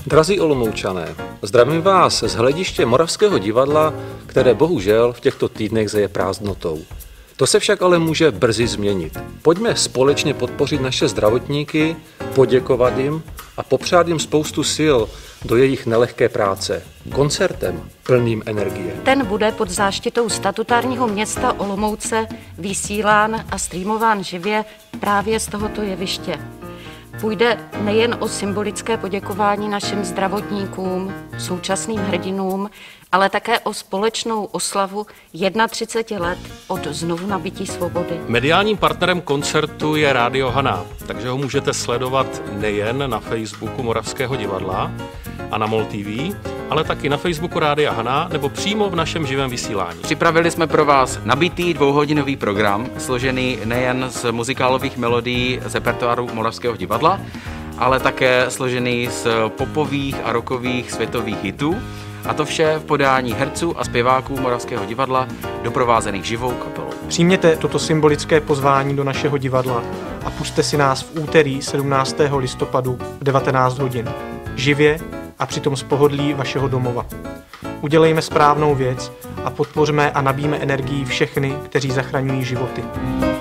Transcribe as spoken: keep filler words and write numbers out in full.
Drazí Olomoučané, zdravím vás z hlediště Moravského divadla, které bohužel v těchto týdnech zeje prázdnotou. To se však ale může brzy změnit. Pojďme společně podpořit naše zdravotníky, poděkovat jim a popřát jim spoustu sil do jejich nelehké práce. Koncertem plným energie. Ten bude pod záštitou statutárního města Olomouce vysílán a streamován živě právě z tohoto jeviště. Půjde nejen o symbolické poděkování našim zdravotníkům, současným hrdinům, ale také o společnou oslavu třicet jedna let od znovu nabytí svobody. Mediálním partnerem koncertu je Rádio Haná, takže ho můžete sledovat nejen na Facebooku Moravského divadla a na MOL T V, ale taky na Facebooku Rádia Haná nebo přímo v našem živém vysílání. Připravili jsme pro vás nabitý dvouhodinový program, složený nejen z muzikálových melodií z repertoáru Moravského divadla, ale také složený z popových a rockových světových hitů. A to vše v podání herců a zpěváků Moravského divadla, doprovázených živou kapelou. Přijměte toto symbolické pozvání do našeho divadla a pusťte si nás v úterý sedmnáctého listopadu v devatenáct hodin. Živě a přitom z pohodlí vašeho domova. Udělejme správnou věc a podpořme a nabíjme energií všechny, kteří zachraňují životy.